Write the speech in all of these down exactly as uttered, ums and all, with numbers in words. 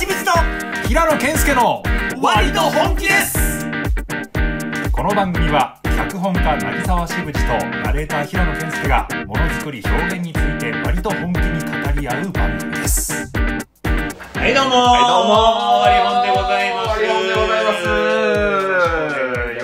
清水と平野健介の割と本気です。この番組は脚本家成沢志淵とナレーター平野健介がものづくり表現について割と本気に語り合う番組です。 はいどうもー、 はいどうもー、 割り本でございます。 割り本でございます。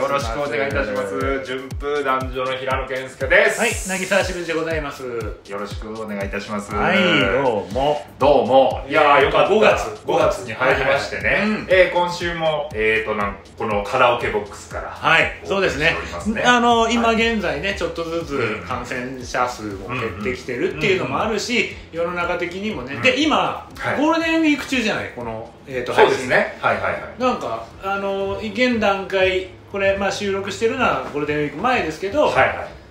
よろしくお願いいたします。順風男女の平野健介です。 はい、渚沢志淵でございます。 よろしくお願いいたします。 はい、どうもどうも。いやー、よかった。 ごがつごがつに入りましてね、はいはい、うん、えー、今週もえーとなんこのカラオケボックスからはい、そうですね。 ね、 あの今現在ね、ちょっとずつ感染者数も減ってきてるっていうのもあるし、世の中的にもね、うん、で今、はい、ゴールデンウィーク中じゃない、このえーとそうですね。はいはいはい。 なんかあの現段階これ、まあ、収録してるのはゴールデンウィーク前ですけど、はいはい、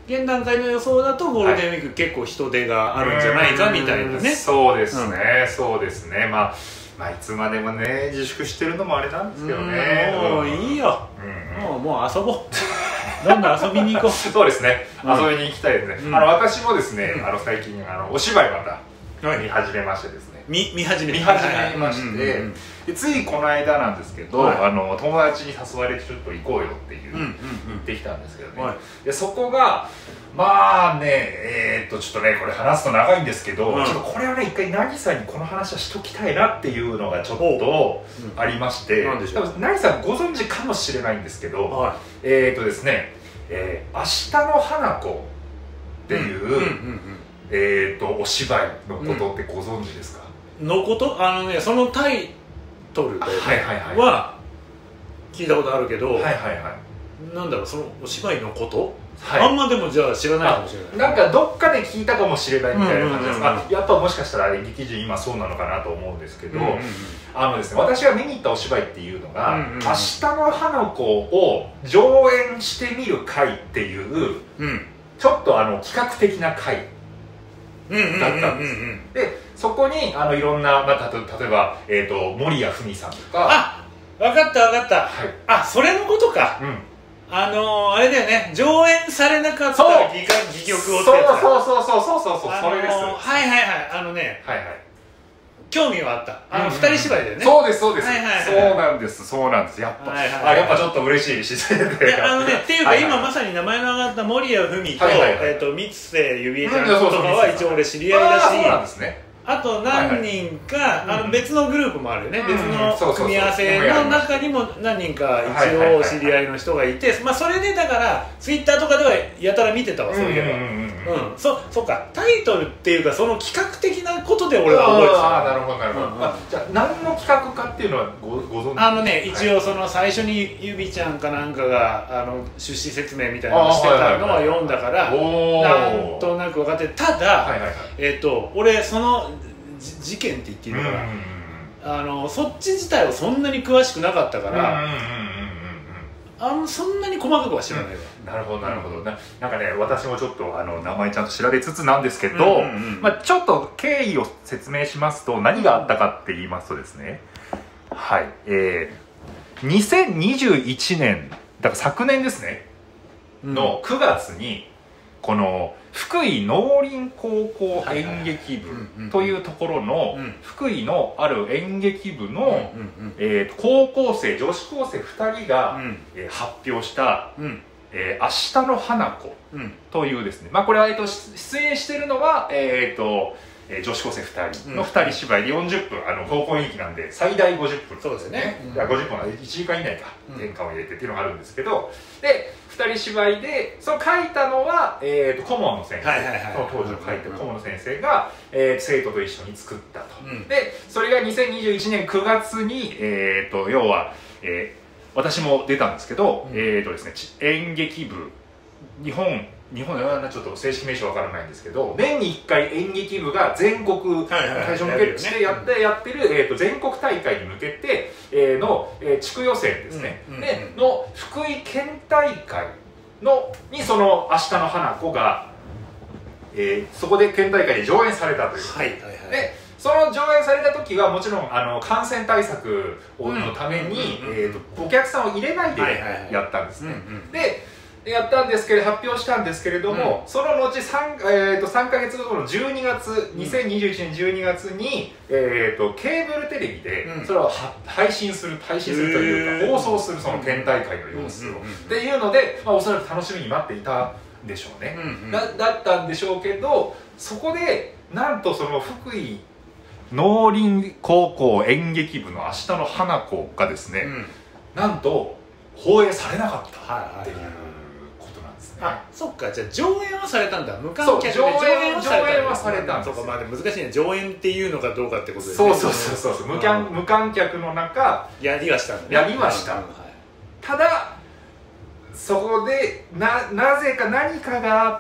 現段階の予想だとゴールデンウィーク結構人手があるんじゃないかみたいなね。 そうですね、うん、そうですね。まあ、まあいつまでもね自粛してるのもあれなんですけどね。 もういいよ、うん、もうもう遊ぼうどんどん遊びに行こうそうですね、うん、遊びに行きたいですね、うん、あの私もですね、うん、あの最近あのお芝居また見始めましてですね、 見, 見始め見始めまして、でついこの間なんですけど、はい、あの友達に誘われてちょっと行こうよっていう、うんうんうん、言ってきたんですけどね、はい、でそこがまあねえー、っとちょっとねこれ話すと長いんですけど、うん、ちょっとこれはね一回渚にこの話はしときたいなっていうのがちょっとありまして、うん、多分渚ご存知かもしれないんですけど、はい、えー、っとですね、えー、明日の花子っていう、うんうんうんうん、えー、っとお芝居のことってご存知ですか？ うん、のことあのね、そのタイトルは聞いたことあるけど、はいはいはい、なんだろう、そのお芝居のこと、はい、あんまでもじゃあ知らないかもしれない。 なんかどっかで聞いたかもしれないみたいな感じですか。やっぱもしかしたら演劇人今そうなのかなと思うんですけど、うんうんうん、あのですね、私が見に行ったお芝居っていうのが、うんうんうん、明日の花子を上演してみる会っていう、うん、ちょっとあの企画的な会だったんです。でそこにあのいろんな、まあ、たと例えば、えー、と守谷文さんとか、 あ、分かった分かった、はい、あ、それのことか、うん、あのー、あれだよね、上演されなかった戯曲をってやつだ。 そうそうそうそうそうそう、 あのー、 それです。 はいはいはい、あのね、はいはい、興味はあった。あの、うん、二人芝居だよね。 そうですそうです、はいはいはい、そうなんですそうなんです。やっぱ、はいはいはい、あ、やっぱちょっと嬉しい自然で、 あのね、っていうか、はいはい、今まさに名前の上がった守谷文と、はいはいはい、えっと三瀬ゆりえちゃんとかは一応俺知り合いだし、 そうなんですね。 あと何人か、はいはい、あの別のグループもあるよね、うん、別の組み合わせの中にも何人か一応知り合いの人がいて、まあそれでだからツイッターとかではやたら見てたわ、そういえば。うん、そそうか、タイトルっていうかその企画的なことで俺は覚えてた。 ああ、なるほどなるほど、うんうん、あ、じゃあ何の企画かっていうのは ご, ご存知？ あのね、一応その最初にゆびちゃんかなんかがあの出資説明みたいなのをしてたのは読んだから、なんとなく分かって、ただ、はいはいはい、えっと俺その事件って言っていいのかな、うんうんうん、あのそっち自体はそんなに詳しくなかったから、あのそんなに細かくは知らないわ、 うん、なるほどなるほど、な, なんかね、私もちょっとあの名前ちゃんと調べつつなんですけど、うんうんうん、まあ、ちょっと経緯を説明しますと、何があったかって言いますとですね、はい、えー、にせんにじゅういちねんだから昨年ですね、うん、のくがつにこの福井農林高校演劇部というところの福井のある演劇部の高校生、女子高生ふたりが発表した「明日の花子」というですね、まあこれは出演しているのはえっと女子高生ふたりのふたり芝居でよんじゅっぷん、あの高校演劇なんで最大ごじゅっぷん、 そうですね、 うん、ごじゅっぷんはいちじかん以内か転換を入れてっていうのがあるんですけど、でふたり芝居でその書いたのは、えー、と顧問の先生、はいはいはい、その当時を書いてる顧問の先生が、えー、生徒と一緒に作ったと、うん、でそれがにせんにじゅういちねんくがつに、えー、と要は、えー、私も出たんですけど、うん、えーとですね、演劇部日本日本ではちょっと正式名称わからないんですけど、年にいっかい演劇部が全国対象向けしてやってやってる、えーと全国大会に向けて、えー、の、えー、地区予選ですね、うんうんうん、での福井県大会のにその「明日の花子が」えー、そこで県大会で上演されたという、はいはいはい、でその上演された時はもちろんあの感染対策のためにお客さんを入れないでやったんですね。ででやったんですけど発表したんですけれども、うん、その後 3,、えー、とさんかげつごのじゅうにがつ、にせんにじゅういちねんじゅうにがつに、えー、とケーブルテレビでそれを配信する配信するというか、放送するその県大会の様子をっていうので、まあ、おそらく楽しみに待っていたでしょうね、うんうん、だ, だったんでしょうけど、そこでなんとその福井農林高校演劇部の明日の花子がですね、うん、なんと放映されなかったっていうことなんですね。 あ、そっか、じゃあ上演はされたんだ。無観客で上演はされた。上演はされたんですよ。 そうか、まあ難しいね。上演っていうのかどうかってことですね。 そうそうそうそう。無観無観客の中やりはしたんだね。 やりました。うん、はい、ただそこでななぜか何かがあって、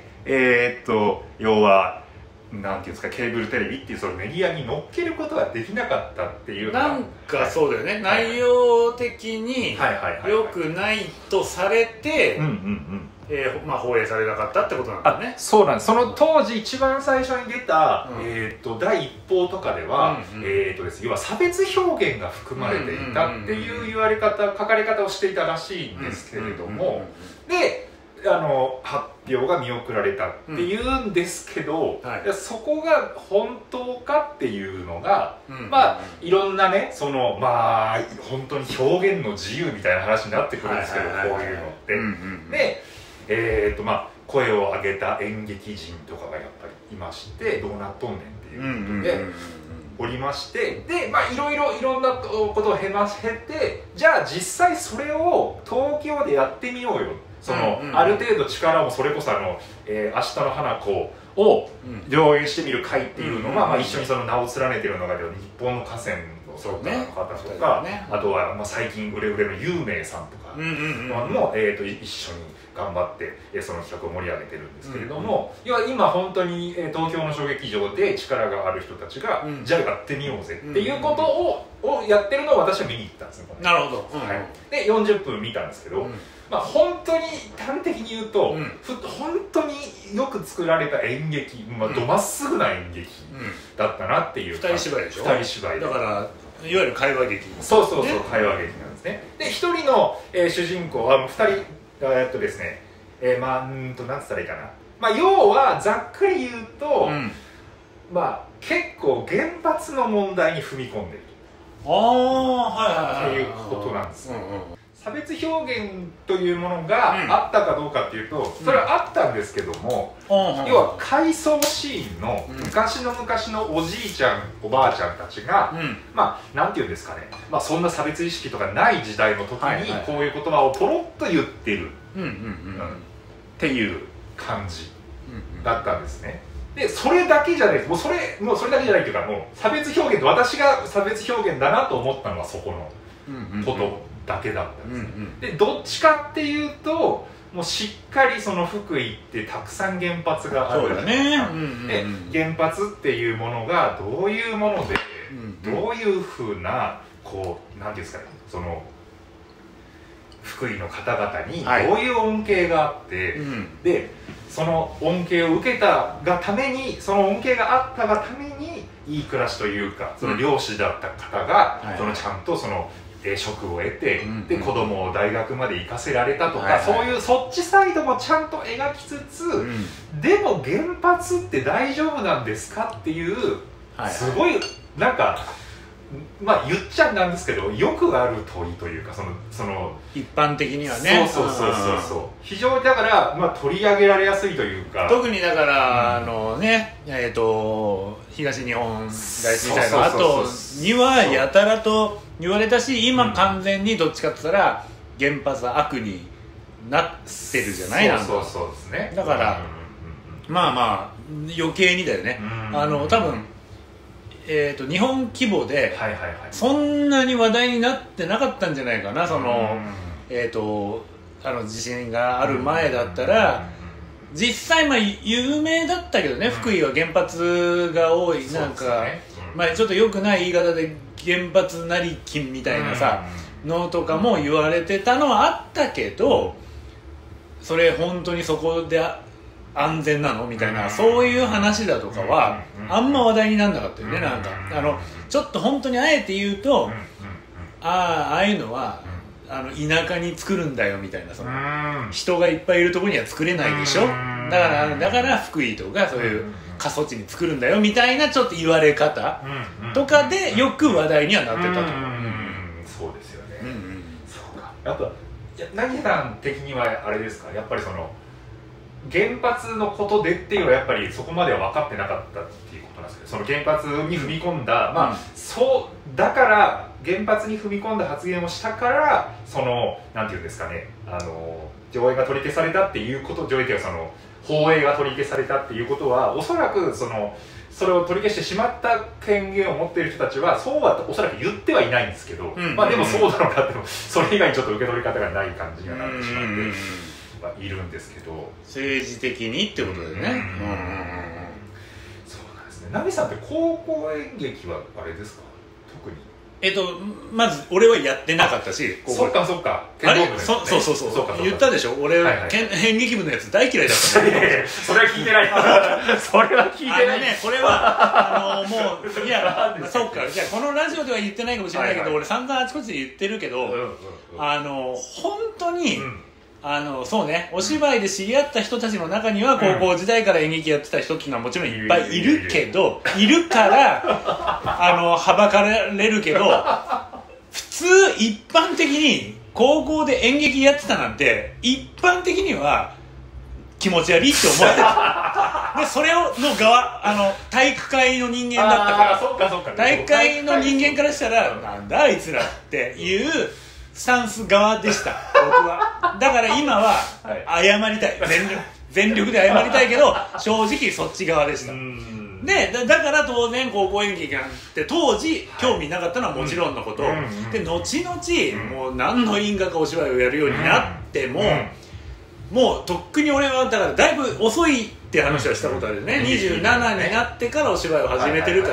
えー、っと要は。なんていうんですか、ケーブルテレビっていうそのメディアに乗っけることができなかったっていうのがなんかそうだよね、はい、内容的に良くないとされて放映されなかったってことなんだね。 そうなんです。その当時一番最初に出た、うん、えー、と第一報とかでは、うんうん、えーとです、要は差別表現が含まれていたっていう言われ方、書かれ方をしていたらしいんですけれども、であの発表が見送られたっていうんですけど、うん、はい、そこが本当かっていうのが、うん、まあいろんなね、そのまあ本当に表現の自由みたいな話になってくるんですけど、こういうのって、うんうん、で、えーとまあ、声を上げた演劇人とかがやっぱりいまして、どうなっとんねんっていうことでおりまして、でまあいろいろいろんなことを経ま経て、じゃあ実際それを東京でやってみようよ、その、うんうん、ある程度力もそれこそあの、えー、明日の花子を上演してみる会っていうのが、うん、まあ、一緒にその名を連ねているのが日本の河川の方とか、ね、あとは、まあ、最近売れ売れの有名さんとかも、えー、と一緒に頑張って、えー、その企画を盛り上げてるんですけれども、うんうん、要は今本当に、えー、東京の小劇場で力がある人たちが、うん、じゃあやってみようぜっていうことを、うんうん、をやってるのを私は見に行ったんですよ。 なるほど、うんうん、 はい、でよんじゅっぷん見たんですけど、うん、まあ、本当に端的に言うと、うん、ふ本当によく作られた演劇、まあ、どまっすぐな演劇だったなっていう、 うん、二人芝居でしょ。 二人芝居だからいわゆる会話劇、ね、 そうそうそう、会話劇なんですね。で一人の、えー、主人公は二人えー、っとですね、えー、まあうんと何つったらいいかな、まあ、要はざっくり言うと、うん、まあ結構原発の問題に踏み込んでいるああ、はいはいはい、 っていうことなんですよ。差別表現というものがあったかどうかっていうと、うん、それはあったんですけども、うん、要は回想シーンの昔の昔のおじいちゃんおばあちゃんたちが、うん、まあなんていうんですかね、まあ、そんな差別意識とかない時代の時にこういう言葉をポロッと言ってるっていう感じだったんですね。でそれだけじゃないです。もうそれもうそれだけじゃないというか、もう差別表現って私が差別表現だなと思ったのはそこのことだけだったんです、うんうん、でどっちかっていうともうしっかりその福井ってたくさん原発があるじゃないですか。で原発っていうものがどういうもので、うんうん、どういうふうなこうなんていうんですかね、その福井の方々にどういう恩恵があって、はい、うん、でその恩恵を受けたがために、その恩恵があったがためにいい暮らしというか、その漁師だった方が、うん、そのちゃんとその職を得て、うん、で子供を大学まで行かせられたとか、はいはい、そういうそっちサイドもちゃんと描きつつ、うん、でも原発って大丈夫なんですかっていう、はいはい、すごいなんかまあ言っちゃなんですけど、よくある問いというか、そのその一般的にはね、 そうそうそうそうそう、非常にだから、まあ、取り上げられやすいというか、 特にだから、うん、あのね、えーと東日本大震災の後にはやたらと言われたし、今完全にどっちかって言ったら原発は悪になってるじゃない、 そうそうそうですね。 だから、うん、まあまあ余計にだよね、うん、あの多分えー、と日本規模でそんなに話題になってなかったんじゃないかな、その、えー、とあの地震がある前だったら。実際まあ有名だったけどね、福井は原発が多い、なんか、まあ、ちょっと良くない言い方で原発なり金みたいなさのとかも言われてたのはあったけど、それ本当にそこで安全なのみたいな、そういう話だとかはあんま話題にならなかったよね。なんかあのちょっと本当にあえて言うと、ああああいうのはあの田舎に作るんだよみたいな、その人がいっぱいいるところには作れないでしょ、だからだから福井とかそういう過疎地に作るんだよみたいなちょっと言われ方とかでよく話題にはなってたと思う。 そうですよね、うんうん、そうか。やっぱ凪さん的にはあれですか、やっぱりその原発のことでっていうのはやっぱりそこまでは分かってなかったっていうことなんですけど、その原発に踏み込んだ、うん、まあそうだから原発に踏み込んだ発言をしたからそのなんていうんですかね、あの上映が取り消されたっていうこと、上映というかその放映が取り消されたっていうことはおそらくそのそれを取り消してしまった権限を持っている人たちはそうはおそらく言ってはいないんですけど、うん、まあでもそうだろうなってそれ以外にちょっと受け取り方がない感じにはなってしまって、うんうんうんいるんですけど、 政治的にってことでね。そうなんですね。ナミさんって高校演劇はあれですか、特に？ えっとまず俺はやってなかったし、 そっかそっか、 あれそそうそうそうそう言ったでしょ、俺、はいはい、演劇部のやつ大嫌いだったんだよ。それは聞いてないそれは聞いてない。 あのねこれはあのもういやそっか、じゃあこのラジオでは言ってないかもしれないけど、はいはい、俺散々あちこちで言ってるけど、うんうんうん、あの本当に、うんあのそうね、お芝居で知り合った人たちの中には高校時代から演劇やってた人っていうのはもちろんいっぱいいるけど、いるからあのはばかれるけど、普通一般的に高校で演劇やってたなんて一般的には気持ち悪いって思われてるで、それをの側あの体育会の人間だったから、 そっかそっか、 体育会の人間からしたらなんだあいつらっていうスタンス側でした僕は。だから今は謝りたい、全力全力で謝りたいけど正直そっち側でした。で だ, だから当然高校演劇なんて当時興味なかったのはもちろんのこと、はい、で後々もう何の因果かお芝居をやるようになっても、もうとっくに俺はだからだいぶ遅いって話はしたことあるよね。にじゅうななになってからお芝居を始めてるから、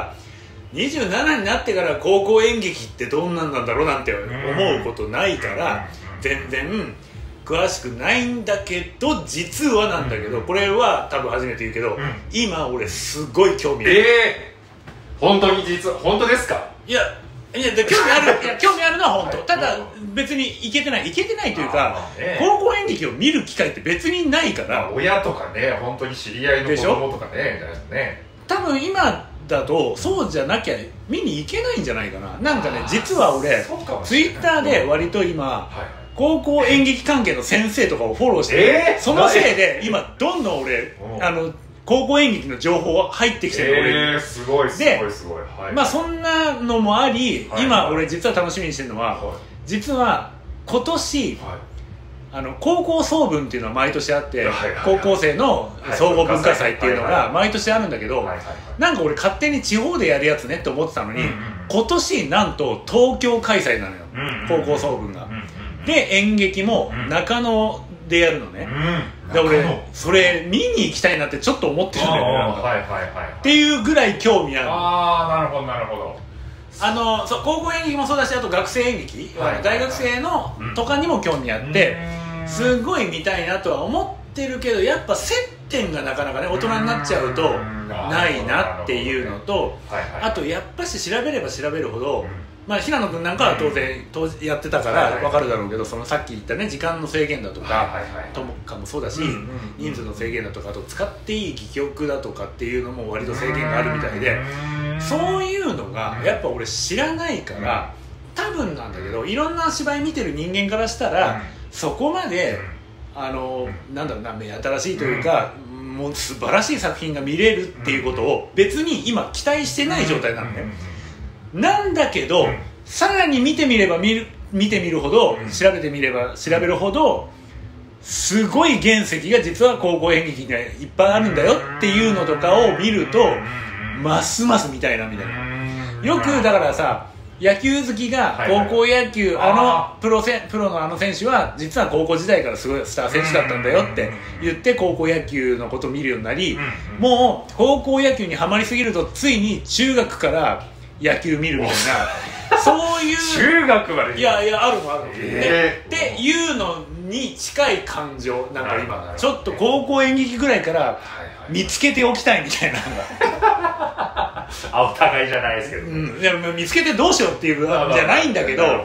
にじゅうななになってから高校演劇ってどんなんなんだろうなんて思うことないから全然詳しくないんだけど、実はなんだけど、これは多分初めて言うけど、今俺すごい興味ある。 ええー、本当に実は本当ですか？ いやいや興味あるいや興味あるのは本当。ただ別にいけてないいけてないというか、ね、高校演劇を見る機会って別にないから、 まあ、親とかね本当に知り合いの子供とかねね多分今だとそうじゃなきゃ見に行けないんじゃないかな。なんかね実は俺ツイッターで割と今、はい、高校演劇関係の先生とかをフォローしてる、えー、そのせいで今どんどん俺あの高校演劇の情報入ってきてる、 俺に、えー、すごいすごいすごい、 はい、まあそんなのもあり、はい、今俺実は楽しみにしてるのは、はい、実は今年、はいあの高校総文っていうのは毎年あって、はいはいはい、高校生の総合文化祭っていうのが毎年あるんだけど、はいはいはい、なんか俺勝手に地方でやるやつねって思ってたのに、うんうん、今年なんと東京開催なのよ、うんうん、高校総文が、うんうん、で演劇も中野でやるのね、うん、で俺それ見に行きたいなってちょっと思ってるんだよね、はいはいはいはい、っていうぐらい興味ある。 ああなるほどなるほど。 あのそう高校演劇もそうだし、あと学生演劇、はいはいはい、大学生のとかにも興味あって、うん、すごい見たいなとは思ってるけど、やっぱ接点がなかなかね大人になっちゃうとないなっていうのと、あとやっぱし調べれば調べるほど、まあ、平野君なんかは当然当時やってたから分かるだろうけど、そのさっき言ったね時間の制限だとかとかもそうだし、人数の制限だとか、あと使っていい戯曲だとかっていうのも割と制限があるみたいで、そういうのがやっぱ俺知らないから、多分なんだけどいろんな芝居見てる人間からしたらそこまであのなんだろうな目新しいというか、もう素晴らしい作品が見れるっていうことを別に今期待してない状態なのね。なんだけど、うん、さらに見てみれば見る見てみるほど、うん、調べてみれば調べるほどすごい原石が実は高校演劇にはいっぱいあるんだよっていうのとかを見るとますます見たいなみたいな。よくだからさ、野球好きが高校野球、はいはい、あのプロせプロのあの選手は実は高校時代からすごいスター選手だったんだよって言って高校野球のことを見るようになり、もう高校野球にはまりすぎるとついに中学から野球見るみたいなそういう中学までいやいやあるのあるの、えー、っていうのに近い感情なんか今ちょっと高校演劇ぐらいから見つけておきたいみたいなのがあお互いじゃないですけど、ね、 うん、いや見つけてどうしようっていうじゃないんだけど、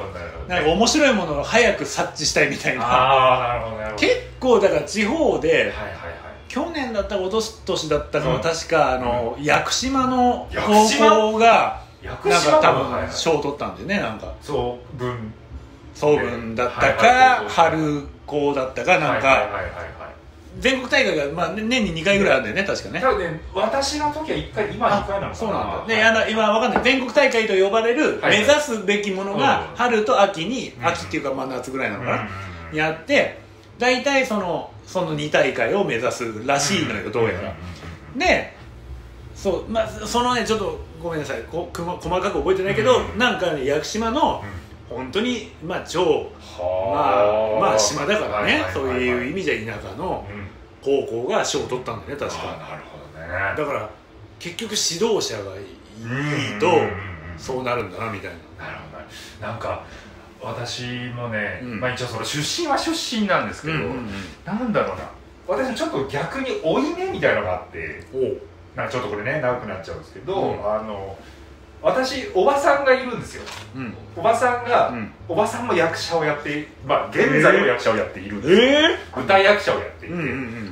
なんか面白いものを早く察知したいみたいな。 ああ、なるほどなるほど。 結構だから地方で、 はいはいはい、 去年だったかおとしだったかは確か、うん、あの屋久島の高校がなんか多分賞を取ったんでね、なんか総文総文だったか春高だったかなんか全国大会が、まあ、年ににかいぐらいあるんだよね、確かね。 多分ね、私の時はいっかい、今はいっかいなのかな。 そうなんだ。で、あの今わかんない、全国大会と呼ばれる目指すべきものが春と秋に、秋っていうかまあ夏ぐらいなのかな、やって大体そのそのに大会を目指すらしいのよ、どうやら。で、そう、まあ、そのね、ちょっとごめんなさい、こ細かく覚えてないけど、なんかね、屋久島の本当にまあ超まあまあ島だからね、そういう意味じゃ田舎の高校が賞を取ったんだよね、確か。 なるほどね。 だから結局指導者がいいとそうなるんだなみたいな。 なるほど。なんか私もね、うん、まあ一応その出身は出身なんですけど、うんうんうん、なんだろうな、私ちょっと逆に負い目みたいなのがあって、なんかちょっとこれね長くなっちゃうんですけど、うん、あの私おばさんがいるんですよ、うん、おばさんが、うん、おばさんも役者をやって、まあ現在も役者をやっているんですよ、えー、歌役者をやっていて、うんうんうん、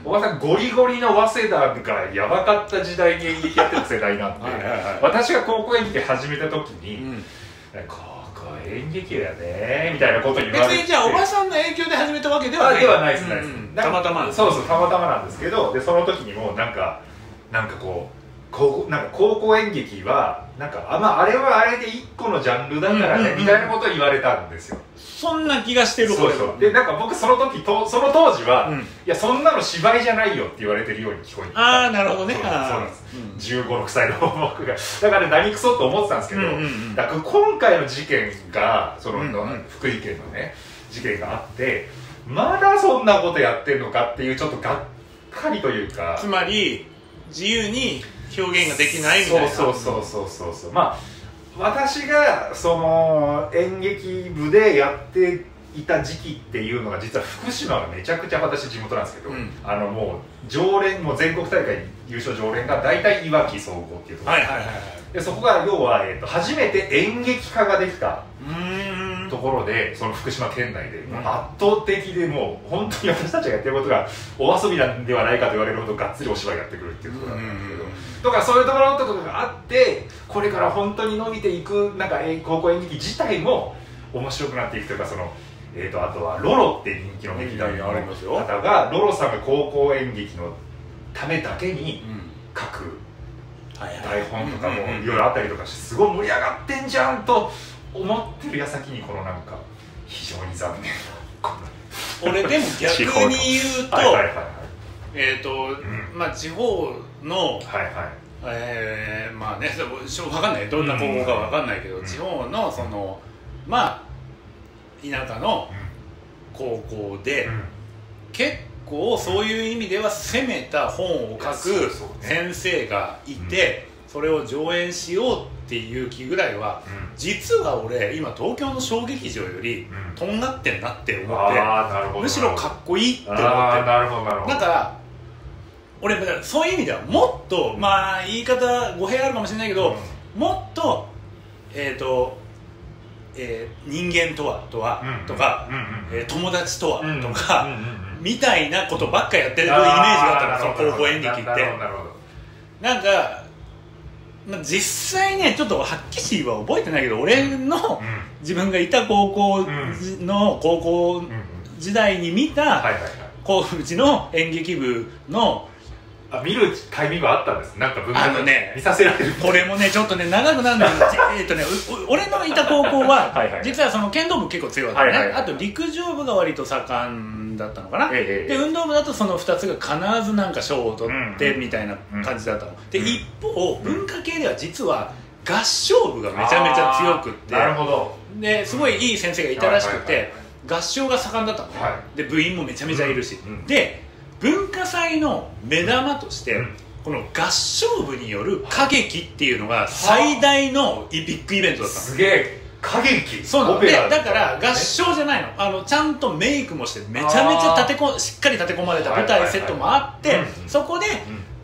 おばさんゴリゴリの早稲田がやばかった時代に演劇やってた世代なんではいはい、はい、私が高校演劇始めた時に、うん、演劇やねみたいなこと言われて、 別にじゃあおばさんの影響で始めたわけではない。 ではないです、ないです、 うんうん、たまたま。 そうそう、たまたまなんですけど、でその時にもなんかなんかこうこうなんか高校演劇はなんかあ、まあ、あれはあれで一個のジャンルだからねみたいなことを言われたんですよ。 そんな気がしてる。 そうそう。でなんか僕その時とその当時は、うん、いやそんなの芝居じゃないよって言われてるように聞こえてた。 ああ、なるほどね。 そうなんです。じゅうご、ろくさいの僕がだから何クソと思ってたんですけど、うんうんうん、だから今回の事件がその、うんうん、福井県のね事件があってまだそんなことやってんのかっていうちょっとがっかりというか、 つまり自由に表現ができないみたいな。 そうそうそうそうそう。まあ私がその演劇部でやっていた時期っていうのが実は福島がめちゃくちゃ私地元なんですけど、うん、あのもう常連もう全国大会優勝常連が大体いわき総合っていうところで、はいはいはい、でそこが要は、えー、と初めて演劇科ができたところで、その福島県内で、うん、圧倒的でもう本当に私たちがやってることがお遊びなんではないかと言われるほどがっつりお芝居やってくるっていうところなんですけど、とかそういうところとかがあってこれから本当に伸びていくなんか高校演劇自体も面白くなっていくというか、その、えー、とあとはロロって人気の劇団の方がロロさんが高校演劇のためだけに書く台本とかもいろいろあったりとかしてすごい盛り上がってんじゃんと思ってる矢先にこのなんか非常に残念な俺でも逆に言うとえっと、うん、まあ地方の、はいはい、えー、まあね分かんないどんな高校か分かんないけど、うん、地方のそのまあ田舎の高校で、うん、結構そういう意味では攻めた本を書く先生がいて、うん、それを上演しようっていう気ぐらいは、うん、実は俺今東京の小劇場よりとんがってんなって思って、うん、むしろかっこいいって思ってる。 なるほどなるほど。 だから俺そういう意味ではもっと、まあ言い方語弊あるかもしれないけど、うん、もっとえっ、ー、と、えー、人間とはとは、うん、とか、うんえー、友達とは、うん、とか、うんうんうん、みたいなことばっかりやってるイメージがあったの、その高校演劇って。なんか、まあ、実際ねちょっとはっきりは覚えてないけど俺の、うん、自分がいた高校の高校時代に見た、こううちの演劇部のあ見るタイミングがあったんです。なんか文化で見させられる。 これもねちょっとね長くなるんだけどえっとね俺のいた高校ははい、はい、実はその剣道部結構強かったね、はいはいはい、あと陸上部が割と盛んだったのかな、ええ、で運動部だとそのふたつが必ずなんか賞を取ってみたいな感じだったの、うん、で、うん、一方文化系では実は合唱部がめちゃめちゃ強くって、 なるほど、 ですごいいい先生がいたらしくて合唱が盛んだったのね、はい、で部員もめちゃめちゃいるし、うんうん、で文化祭の目玉として、うん、この合唱部による歌劇っていうのが最大のビッグイベントだったの。 すげえ歌劇。 そうなのでだから合唱じゃないの、あのちゃんとメイクもしてめちゃめちゃ立てこしっかり立て込まれた舞台セットもあって、そこで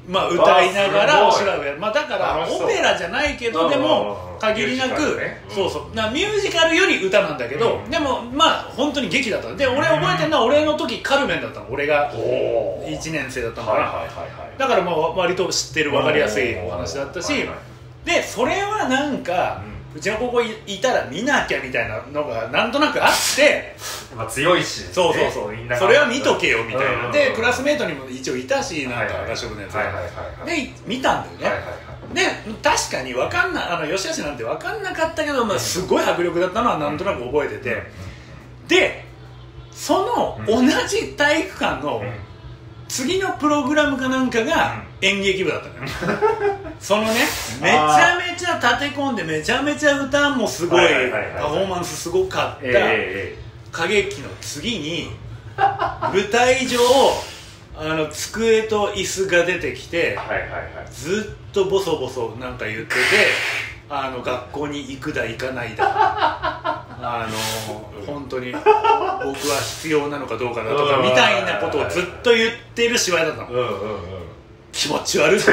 まあ歌いながらお芝居をやる、まあ、だからオペラじゃないけどでも限りなく、ね、うん、そうそうなミュージカルより歌なんだけど、うん、でもまあ本当に劇だったで、俺覚えてるのは俺の時カルメンだったの、俺がいちねん生だったのから、だからまあ割と知ってる分かりやすいお話だったし、でそれはなんか、うん、うちの高校いたら見なきゃみたいなのがなんとなくあってまあ強いし、ね、 そうそうそう、それは見とけよみたいな、でクラスメートにも一応いたし、なんか合宿のやつで見たんだよね、で確かに分かんない、あの吉橋なんて分かんなかったけど、まあ、すごい迫力だったのはなんとなく覚えてて、でその同じ体育館の次のプログラムかなんかが演劇部だったのよそのね、めちゃめちゃ立て込んでめちゃめちゃ歌もすごいパフォーマンスすごかった歌劇の次に舞台上あの机と椅子が出てきて、ずっとボソボソなんか言ってて、あの学校に行くだ行かないだあの本当に僕は必要なのかどうかだとかみたいなことをずっと言ってる芝居だったの。気持ち悪い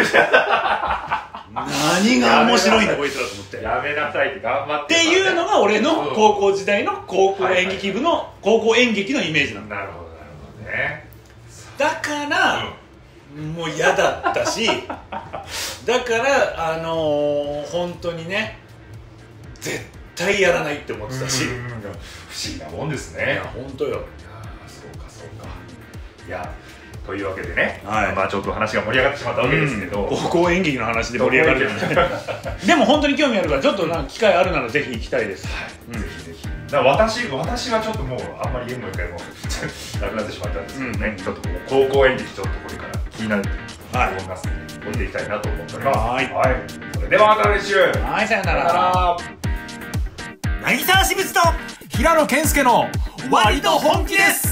何が面白いんだこいつらと思って、 やめなさいって頑張って、 っていうのが俺の高校時代の高校演劇部の高校演劇のイメージなんだ。 なるほどなるほどね。 だから、うん、もう嫌だったしだからあのー、本当にね絶対やらないって思ってたし、 不思議なもんですね。 いや本当よ。いやそうかそうか。いやというわけでね、はい、まあちょっと話が盛り上がってしまったわけですけど、 うん、高校演劇の話で盛り上がるでも本当に興味あるからちょっとなんか機会あるならぜひ行きたいです、はい、うん、ぜひぜひ。 だから私私はちょっともうあんまり演舞会もなくなってしまったんですけどね、うん、ちょっと高校演劇ちょっとこれから気になると思いますので、はい、追っていきたいなと思っております。はい、はい、それではまた来週。 はい、さよなら。 渚清水と平野健介の割と本気です。